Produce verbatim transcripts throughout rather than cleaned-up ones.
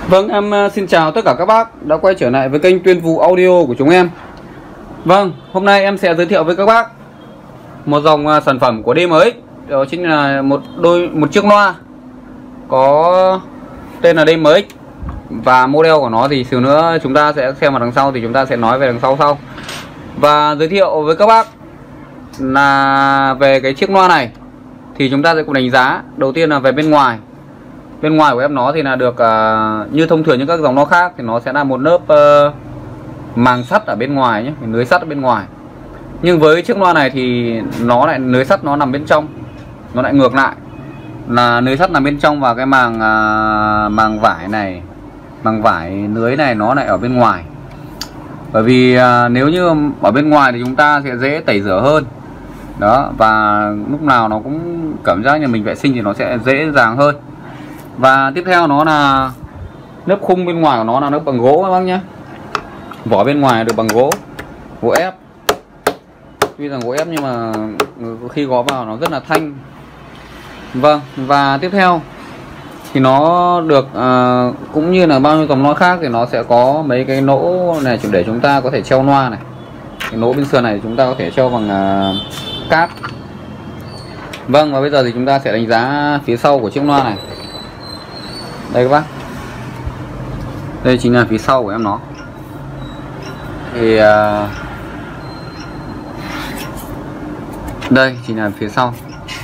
Vâng, em xin chào tất cả các bác đã quay trở lại với kênh Tuyên Vũ Audio của chúng em. Vâng, hôm nay em sẽ giới thiệu với các bác một dòng sản phẩm của đê em ích. Đó chính là một đôi một chiếc loa có tên là đê em ích. Và model của nó thì xíu nữa chúng ta sẽ xem ở đằng sau, thì chúng ta sẽ nói về đằng sau sau. Và giới thiệu với các bác là về cái chiếc loa này thì chúng ta sẽ cùng đánh giá. Đầu tiên là về bên ngoài. Bên ngoài của em nó thì là được uh, như thông thường những các dòng loa khác thì nó sẽ là một lớp uh, màng sắt ở bên ngoài nhé, lưới sắt ở bên ngoài. Nhưng với chiếc loa này thì nó lại lưới sắt nó nằm bên trong, nó lại ngược lại, là lưới sắt nằm bên trong và cái màng uh, màng vải này, màng vải lưới này nó lại ở bên ngoài. Bởi vì uh, nếu như ở bên ngoài thì chúng ta sẽ dễ tẩy rửa hơn đó, và lúc nào nó cũng cảm giác như mình vệ sinh thì nó sẽ dễ dàng hơn. Và tiếp theo nó là lớp khung bên ngoài của nó là lớp bằng gỗ các bác nhé. Vỏ bên ngoài được bằng gỗ, gỗ ép. Tuy rằng gỗ ép nhưng mà khi gõ vào nó rất là thanh. Vâng, và tiếp theo thì nó được uh, cũng như là bao nhiêu dòng loa khác thì nó sẽ có mấy cái nỗ này để chúng ta có thể treo loa này. Cái nỗ bên sườn này chúng ta có thể treo bằng uh, cát. Vâng, và bây giờ thì chúng ta sẽ đánh giá phía sau của chiếc loa này. Đây các bác, đây chính là phía sau của em nó. Thì uh, đây chính là phía sau,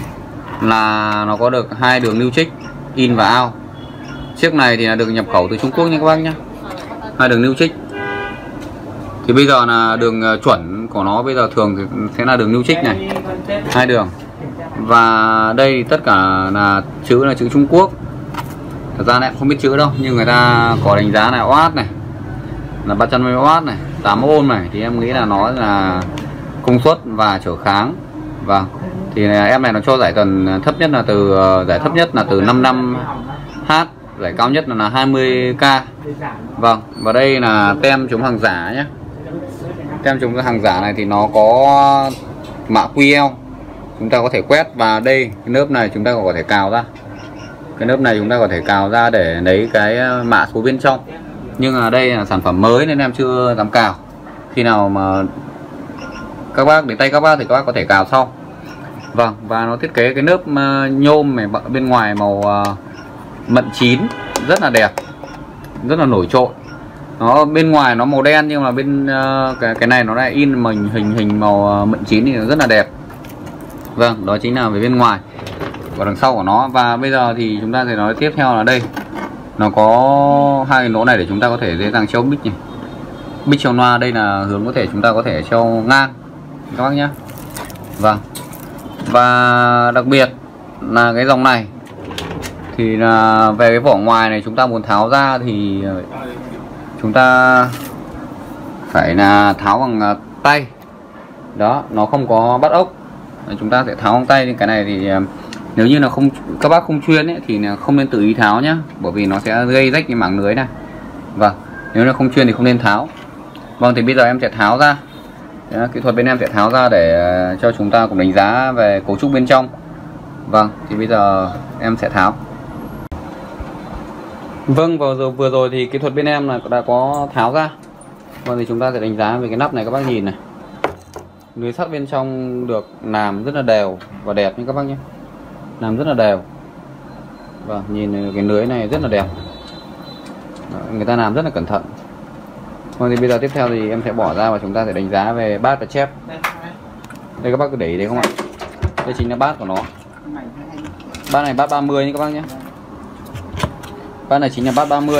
là nó có được hai đường lưu trích in và out. Chiếc này thì là được nhập khẩu từ Trung Quốc nha các bác nhé. Hai đường lưu trích. Thì bây giờ là đường chuẩn của nó bây giờ thường thì sẽ là đường lưu trích này, hai đường. Và đây tất cả là chữ là chữ Trung Quốc. Thật ra này không biết chữ đâu, nhưng người ta có đánh giá là oát này, là ba trăm năm mươi oát này, tám ôm này, thì em nghĩ là nó là công suất và trở kháng. Vâng, thì em này nó cho giải tần thấp nhất là từ giải thấp nhất là từ năm mươi lăm H, giải cao nhất là, là hai mươi K. Vâng, và đây là tem chống hàng giả nhé. Tem chống hàng giả này thì nó có mã quy rờ, chúng ta có thể quét, và đây cái lớp này chúng ta còn có thể cào ra. Cái lớp này chúng ta có thể cào ra để lấy cái mã số bên trong. Nhưng mà đây là sản phẩm mới nên em chưa dám cào. Khi nào mà các bác đến tay các bác thì các bác có thể cào sau. Vâng, và nó thiết kế cái lớp nhôm này bên ngoài màu mận chín rất là đẹp, rất là nổi trội. Nó bên ngoài nó màu đen nhưng mà bên cái cái này nó lại in mình hình hình màu mận chín thì nó rất là đẹp. Vâng, đó chính là về bên ngoài và đằng sau của nó. Và bây giờ thì chúng ta sẽ nói tiếp theo là đây, nó có hai cái lỗ này để chúng ta có thể dễ dàng treo mic này. Mic treo loa, đây là hướng có thể chúng ta có thể treo ngang các bác nhé. Vâng, và đặc biệt là cái dòng này thì là về cái vỏ ngoài này chúng ta muốn tháo ra thì chúng ta phải là tháo bằng tay. Đó, nó không có bắt ốc, chúng ta sẽ tháo bằng tay. Thì cái này thì nếu như là không các bác không chuyên ấy, thì không nên tự ý tháo nhé, bởi vì nó sẽ gây rách cái mảng lưới này. Vâng, nếu là không chuyên thì không nên tháo. Vâng, thì bây giờ em sẽ tháo ra. Đó, kỹ thuật bên em sẽ tháo ra để cho chúng ta cùng đánh giá về cấu trúc bên trong. Vâng, thì bây giờ em sẽ tháo. Vâng, vừa rồi, vừa rồi thì kỹ thuật bên em là đã có tháo ra. Vâng, thì chúng ta sẽ đánh giá về cái nắp này các bác nhìn này. Lưới sắt bên trong được làm rất là đều và đẹp như các bác nhé, làm rất là đều. Vâng, nhìn cái lưới này rất là đẹp. Đó, người ta làm rất là cẩn thận. Vâng, thì bây giờ tiếp theo thì em sẽ bỏ ra và chúng ta sẽ đánh giá về bát và chép. Đây các bác cứ để ý đấy không ạ? Đây chính là bát của nó. Bát này bát ba mươi nhé các bác nhé. Bát này chính là bát ba mươi.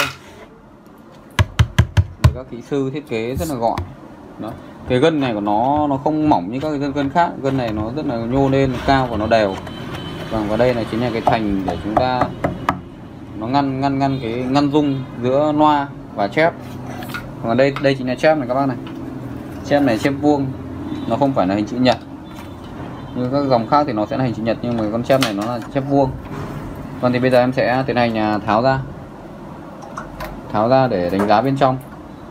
Để các kỹ sư thiết kế rất là gọn. Đó. Cái gân này của nó nó không mỏng như các cái gân khác, gân này nó rất là nhô lên cao và nó đều. Vâng, và đây là chính là cái thành để chúng ta nó ngăn ngăn ngăn cái ngăn rung giữa loa và chép. Và đây đây chính là chép này các bác này. Chép này chép vuông, nó không phải là hình chữ nhật. Như các dòng khác thì nó sẽ là hình chữ nhật, nhưng mà con chép này nó là chép vuông. Vâng, thì bây giờ em sẽ tiến hành tháo ra. Tháo ra để đánh giá bên trong.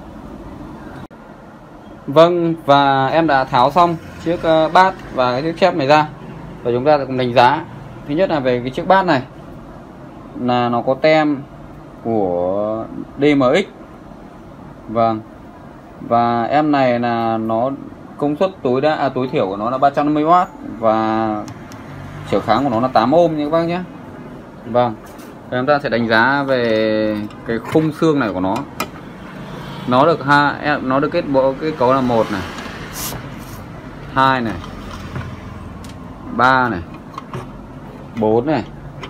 Vâng, và em đã tháo xong chiếc bát và cái chiếc chép này ra, và chúng ta sẽ cùng đánh giá. Thứ nhất là về cái chiếc bát này, là nó có tem của đê em ích. Vâng. Và em này là nó công suất tối đa à, tối thiểu của nó là ba trăm năm mươi oát và chiều kháng của nó là tám ôm nha các bác nhé. Vâng. Và chúng ta sẽ đánh giá về cái khung xương này của nó. Nó được hai nó được kết bộ kết cấu là một này, hai này, ba này, bốn này.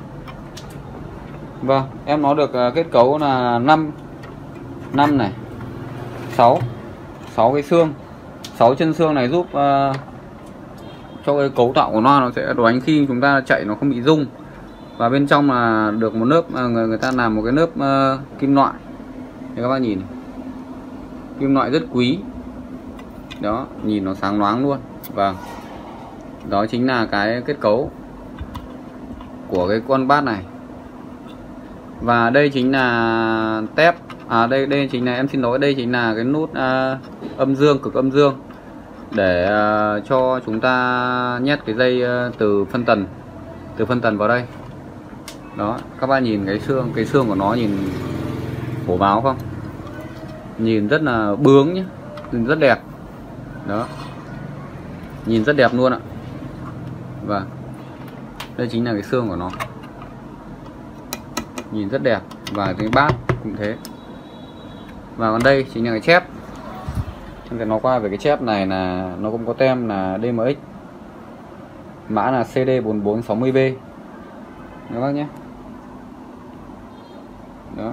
Vâng, em nó được kết cấu là năm năm này, sáu sáu cái xương, sáu chân xương này giúp uh, cho cái cấu tạo của nó nó sẽ đánh khi chúng ta chạy nó không bị rung. Và bên trong là được một lớp uh, người, người ta làm một cái lớp uh, kim loại. Để các bác nhìn này. Kim loại rất quý. Đó, nhìn nó sáng loáng luôn. Vâng. Đó chính là cái kết cấu của cái con bát này. Và đây chính là tép. À đây đây chính là em xin lỗi, đây chính là cái nút uh, âm dương, cực âm dương để uh, cho chúng ta nhét cái dây uh, từ phân tần từ phân tần vào đây. Đó, các bạn nhìn cái xương, cái xương của nó nhìn hổ báo không? Nhìn rất là bướng nhé, nhìn rất đẹp. Đó. Nhìn rất đẹp luôn ạ. Và đây chính là cái xương của nó. Nhìn rất đẹp. Và cái bát cũng thế. Và còn đây chính là cái chép. Em sẽ nói qua về cái chép này là nó cũng có tem là đê em ích. Mã là C D bốn bốn sáu mươi B. Các bác nhé. Đó.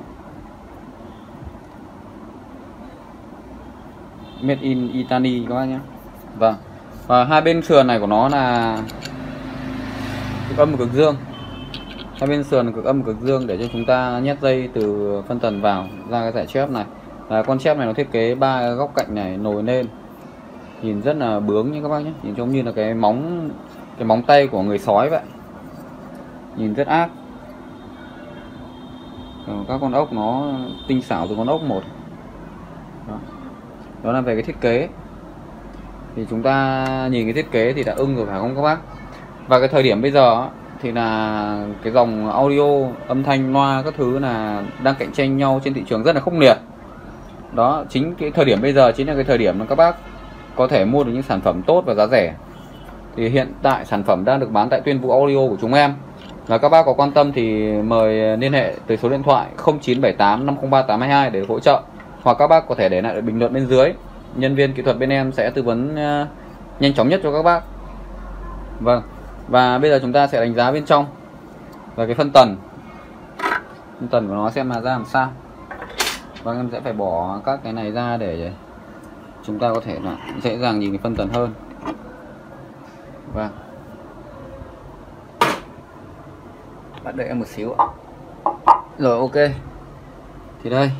Made in Italy các bác nhé. Vâng. Và hai bên sườn này của nó là cực âm và cực dương. Hai bên sườn là cực âm và cực dương để cho chúng ta nhét dây từ phân tần vào ra cái giải chép này. Và con chép này nó thiết kế ba góc cạnh này nổi lên. Nhìn rất là bướng như các bác nhé. Nhìn giống như là cái móng cái móng tay của người sói vậy. Nhìn rất ác. Các con ốc nó tinh xảo từ con ốc một. Đó. Đó là về cái thiết kế. Thì chúng ta nhìn cái thiết kế thì đã ưng rồi phải không các bác? Và cái thời điểm bây giờ thì là cái dòng audio, âm thanh, loa các thứ là đang cạnh tranh nhau trên thị trường rất là khốc liệt. Đó, chính cái thời điểm bây giờ chính là cái thời điểm mà các bác có thể mua được những sản phẩm tốt và giá rẻ. Thì hiện tại sản phẩm đang được bán tại Tuyên Vũ Audio của chúng em. Và các bác có quan tâm thì mời liên hệ từ số điện thoại không chín bảy tám năm không ba tám hai hai để hỗ trợ. Hoặc các bác có thể để lại bình luận bên dưới. Nhân viên kỹ thuật bên em sẽ tư vấn uh, nhanh chóng nhất cho các bác. Vâng. Và bây giờ chúng ta sẽ đánh giá bên trong và cái phân tần. Phân tần của nó xem là ra làm sao. Và em sẽ phải bỏ các cái này ra để chúng ta có thể là dễ dàng nhìn cái phân tần hơn. Vâng. Bạn đợi em một xíu ạ. Rồi ok. Thì đây.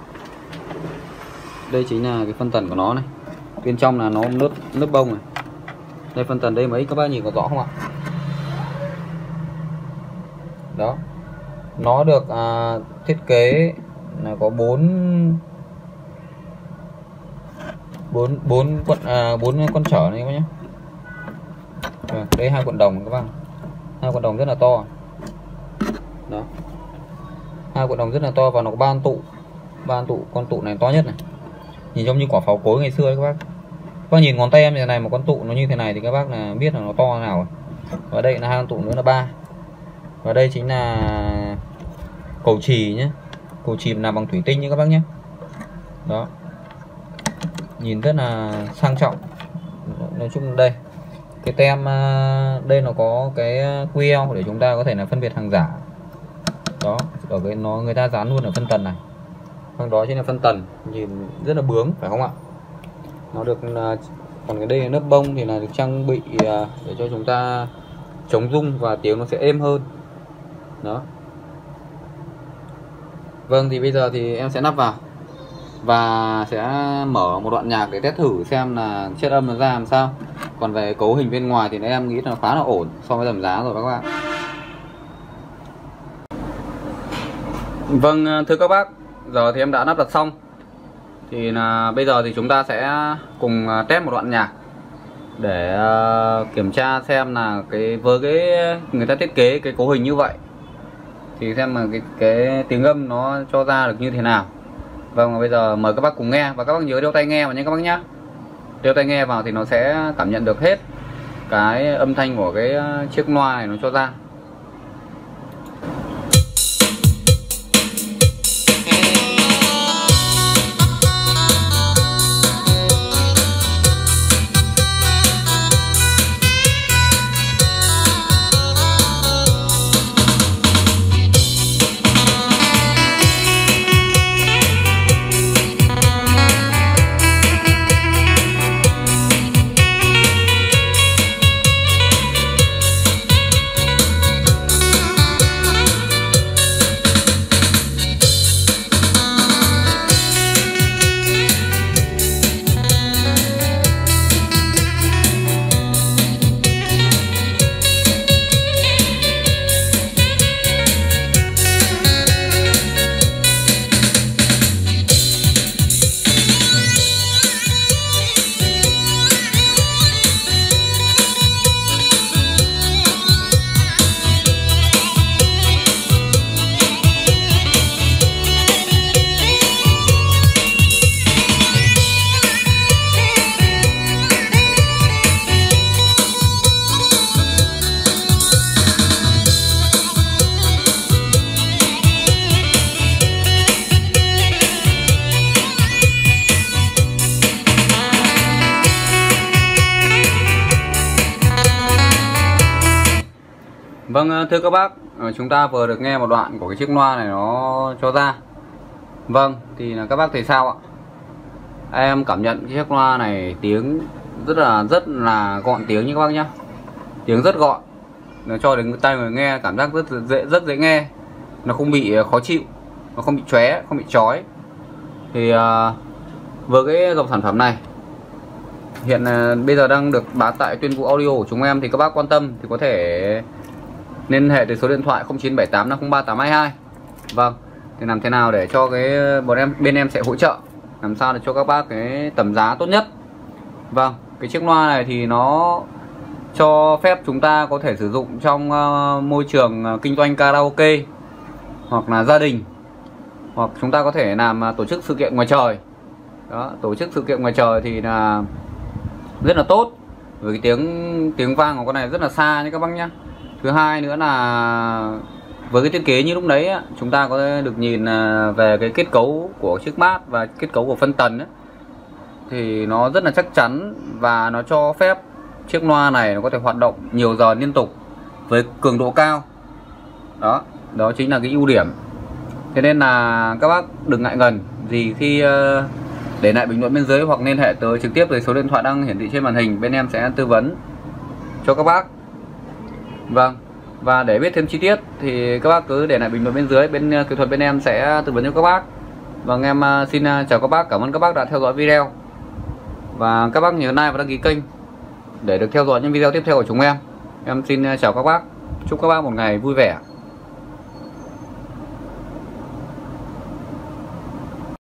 Đây chính là cái phân tần của nó này. Bên trong là nó lớp lớp bông này. Đây phân tần đây mấy các bác nhìn có rõ không ạ? Đó. Nó được à, thiết kế là có bốn bốn bốn con à, bốn con trở này các bác nhé. À, đây hai cuộn đồng các bác. Hai cuộn đồng rất là to. Đó. Hai cuộn đồng rất là to và nó có ba con tụ. Ba con tụ, con tụ này to nhất này. Nhìn giống như quả pháo cối ngày xưa ấy các bác. Các bác nhìn ngón tay em như thế này, một con tụ nó như thế này thì các bác là biết là nó to nào rồi. Và đây là hai con tụ nữa là ba. Và đây chính là cầu chì nhé. Cầu chì làm bằng thủy tinh như các bác nhé. Đó. Nhìn rất là sang trọng. Nói chung đây cái tem đây nó có cái quy eo để chúng ta có thể là phân biệt hàng giả. Đó, ở cái nó người ta dán luôn ở phân tần này. Phần đó chính là phân tần, nhìn rất là bướng phải không ạ? Nó được còn cái đây là lớp bông thì là được trang bị để cho chúng ta chống rung và tiếng nó sẽ êm hơn. Đó. Vâng, thì bây giờ thì em sẽ lắp vào và sẽ mở một đoạn nhạc để test thử xem là chất âm nó ra làm sao. Còn về cấu hình bên ngoài thì em nghĩ là khá là ổn so với tầm giá rồi các bạn. Vâng, thưa các bác, giờ thì em đã lắp đặt xong. Thì là bây giờ thì chúng ta sẽ cùng test một đoạn nhạc để uh, kiểm tra xem là cái với cái người ta thiết kế cái cấu hình như vậy thì xem mà cái cái tiếng âm nó cho ra được như thế nào. Vâng, bây giờ mời các bác cùng nghe, và các bác nhớ đeo tai nghe vào nhé các bác nhá. Đeo tai nghe vào thì nó sẽ cảm nhận được hết cái âm thanh của cái chiếc loa này nó cho ra. Vâng, thưa các bác, chúng ta vừa được nghe một đoạn của cái chiếc loa này nó cho ra. Vâng, thì là các bác thấy sao ạ? Em cảm nhận cái chiếc loa này tiếng rất là rất là gọn tiếng như các bác nhá. Tiếng rất gọn, nó cho đến tay người nghe cảm giác rất dễ rất dễ nghe. Nó không bị khó chịu, nó không bị chóe, không bị chói. Thì uh, với cái dòng sản phẩm này hiện uh, bây giờ đang được bán tại Tuyên Vũ Audio của chúng em, thì các bác quan tâm thì có thể liên hệ từ số điện thoại không chín bảy tám năm không ba tám hai hai. Vâng, thì làm thế nào để cho cái bọn em bên em sẽ hỗ trợ làm sao để cho các bác cái tầm giá tốt nhất. Vâng, cái chiếc loa này thì nó cho phép chúng ta có thể sử dụng trong uh, môi trường uh, kinh doanh karaoke hoặc là gia đình, hoặc chúng ta có thể làm uh, tổ chức sự kiện ngoài trời. Đó, tổ chức sự kiện ngoài trời thì là rất là tốt, với cái tiếng tiếng vang của con này rất là xa nha các bác nhá. Thứ hai nữa là với cái thiết kế như lúc đấy chúng ta có thể được nhìn về cái kết cấu của chiếc mát và kết cấu của phân tần ấy, thì nó rất là chắc chắn và nó cho phép chiếc loa này nó có thể hoạt động nhiều giờ liên tục với cường độ cao. Đó, đó chính là cái ưu điểm. Thế nên là các bác đừng ngại ngần gì khi để lại bình luận bên dưới hoặc liên hệ tới trực tiếp tới số điện thoại đang hiển thị trên màn hình, bên em sẽ tư vấn cho các bác. Vâng, và để biết thêm chi tiết thì các bác cứ để lại bình luận bên dưới, bên kỹ thuật bên em sẽ tư vấn cho các bác. Vâng, em xin chào các bác, cảm ơn các bác đã theo dõi video. Và các bác nhớ like và đăng ký kênh để được theo dõi những video tiếp theo của chúng em. Em xin chào các bác, chúc các bác một ngày vui vẻ.